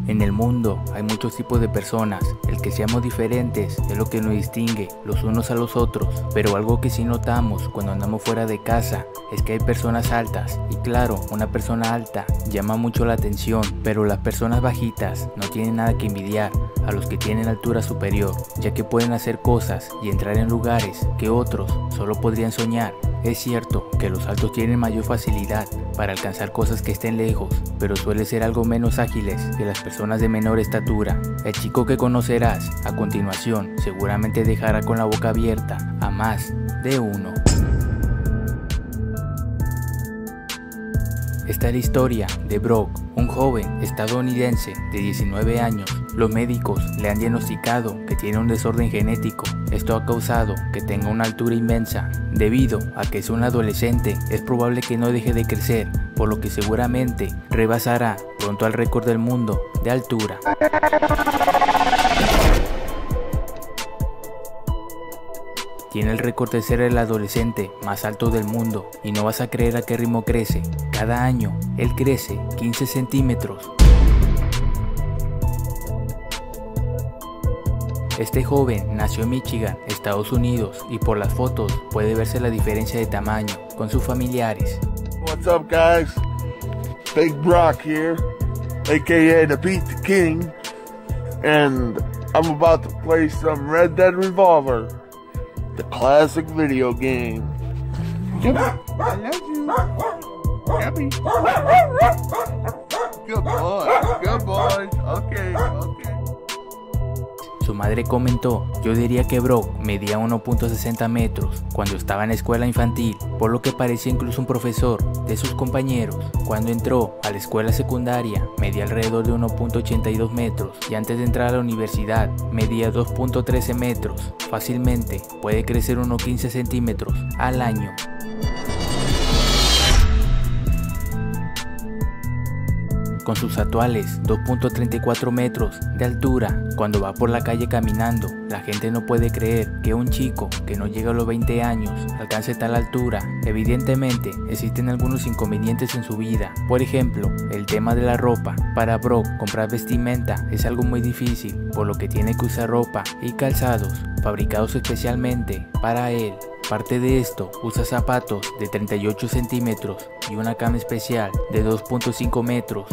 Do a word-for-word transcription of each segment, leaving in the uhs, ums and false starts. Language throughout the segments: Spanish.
En el mundo hay muchos tipos de personas, el que seamos diferentes es lo que nos distingue los unos a los otros, pero algo que sí notamos cuando andamos fuera de casa es que hay personas altas, y claro, una persona alta llama mucho la atención, pero las personas bajitas no tienen nada que envidiar a los que tienen altura superior, ya que pueden hacer cosas y entrar en lugares que otros solo podrían soñar. Es cierto que los altos tienen mayor facilidad para alcanzar cosas que estén lejos, pero suele ser algo menos ágiles que las personas de menor estatura. El chico que conocerás a continuación seguramente dejará con la boca abierta a más de uno. Esta es la historia de Brock, un joven estadounidense de diecinueve años. Los médicos le han diagnosticado que tiene un desorden genético. Esto ha causado que tenga una altura inmensa. Debido a que es un adolescente, es probable que no deje de crecer, por lo que seguramente rebasará pronto al récord del mundo de altura. Tiene el récord de ser el adolescente más alto del mundo, y no vas a creer a qué ritmo crece. Cada año, él crece quince centímetros. Este joven nació en Michigan, Estados Unidos, y por las fotos puede verse la diferencia de tamaño con sus familiares. What's up, guys? Big Brock here, aka the Beat the King, and I'm about to play some Red Dead Revolver, the classic video game. Jimmy, I love you. Jimmy. Good boy, good boy. Okay, okay. Su madre comentó: yo diría que Brock medía uno punto sesenta metros cuando estaba en la escuela infantil, por lo que parecía incluso un profesor de sus compañeros. Cuando entró a la escuela secundaria medía alrededor de uno punto ochenta y dos metros, y antes de entrar a la universidad medía dos punto trece metros. Fácilmente puede crecer unos quince centímetros al año. Con sus actuales dos punto treinta y cuatro metros de altura, cuando va por la calle caminando, la gente no puede creer que un chico que no llega a los veinte años alcance tal altura. Evidentemente, existen algunos inconvenientes en su vida. Por ejemplo, el tema de la ropa. Para Brock, comprar vestimenta es algo muy difícil, por lo que tiene que usar ropa y calzados fabricados especialmente para él. Aparte de esto, usa zapatos de treinta y ocho centímetros y una cama especial de dos punto cinco metros.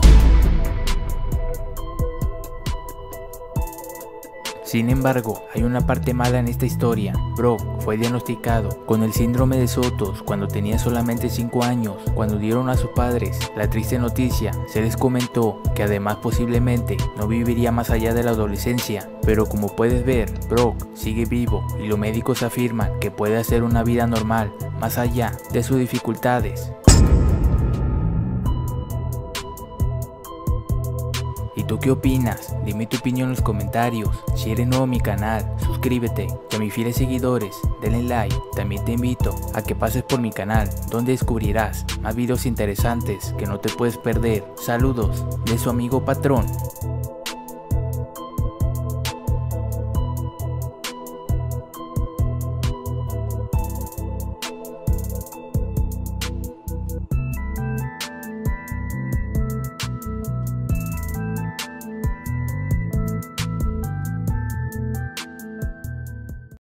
Sin embargo, hay una parte mala en esta historia. Brock fue diagnosticado con el síndrome de Sotos cuando tenía solamente cinco años. Cuando dieron a sus padres la triste noticia, se les comentó que además posiblemente no viviría más allá de la adolescencia. Pero como puedes ver, Brock sigue vivo y los médicos afirman que puede hacer una vida normal más allá de sus dificultades. ¿Y tú qué opinas? Dime tu opinión en los comentarios. Si eres nuevo a mi canal, suscríbete. Y a mis fieles seguidores, denle like. También te invito a que pases por mi canal, donde descubrirás más videos interesantes que no te puedes perder. Saludos de su amigo Patrón.